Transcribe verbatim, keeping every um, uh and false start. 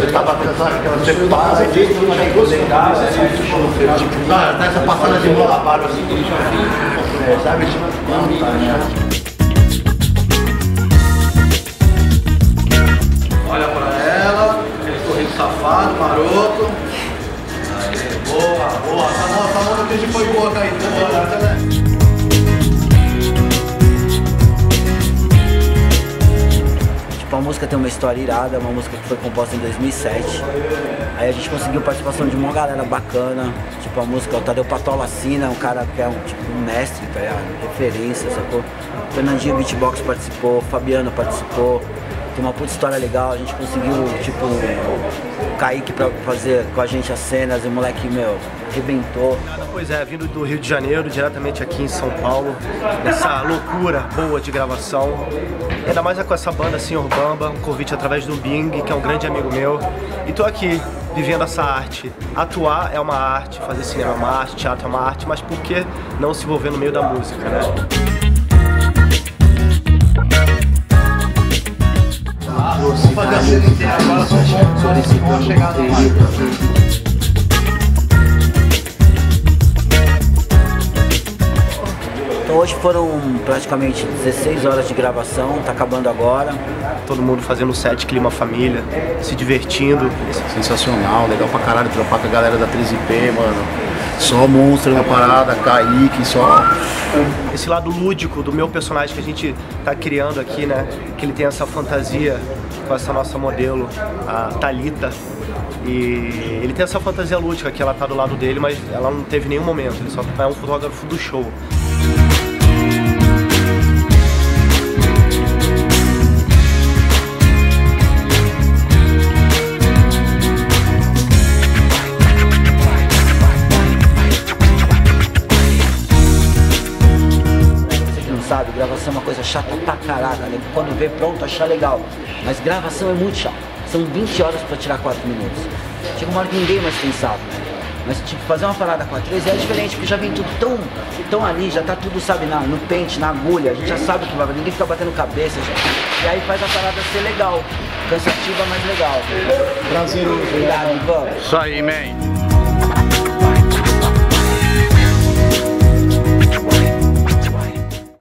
Você tá batendo essa aquela você passa e diz que não tem que deitar, tipo, tá essa passada de mão lá para assim, sabe? Tipo, não tá, né? Olha pra ela, aquele sorriso safado, maroto. Aí, boa, boa, tá bom, tá bom, que a gente foi boa, Caetano. A música tem uma história irada, uma música que foi composta em dois mil e sete. Aí a gente conseguiu participação de uma galera bacana, tipo a música, o Tadeu Patola assina, um cara que é um, tipo, um mestre, tá ligado? Referência, sacou? O Fernandinho Beatbox participou, o Fabiano participou. Tem uma puta história legal, a gente conseguiu, tipo, o Kaique pra fazer com a gente as cenas, e o moleque, meu, arrebentou. Pois é, vindo do Rio de Janeiro, diretamente aqui em São Paulo, essa loucura boa de gravação. Ainda mais com essa banda Senhor Bamba, um convite através do Bing, que é um grande amigo meu. E tô aqui, vivendo essa arte. Atuar é uma arte, fazer cinema é uma arte, teatro é uma arte, mas por que não se envolver no meio da música, né? Vamos fazer a cena inteira agora, só uma chegada no mar. Então hoje foram praticamente dezesseis horas de gravação, tá acabando agora. Todo mundo fazendo set, clima família, se divertindo. Sensacional, legal pra caralho, trampar com a galera da três I P, mano. Só monstro na parada, Kaique, só... Esse lado lúdico do meu personagem que a gente tá criando aqui, né? Que ele tem essa fantasia com essa nossa modelo, a Thalita. E ele tem essa fantasia lúdica que ela tá do lado dele, mas ela não teve nenhum momento, ele só é um fotógrafo do show. Sabe, gravação é uma coisa chata pra caraca, né? Quando vê pronto, achar legal. Mas gravação é muito chato. São vinte horas pra tirar quatro minutos. Chega uma hora que ninguém mais tem sabe, né? Mas tipo, fazer uma parada com a três é diferente, porque já vem tudo tão, tão ali, já tá tudo, sabe, na, no pente, na agulha. A gente já sabe o que vai, ninguém fica batendo cabeça. Já. E aí faz a parada ser legal. Cansativa, mas legal. Prazer, obrigado, Ivan. Isso aí, man.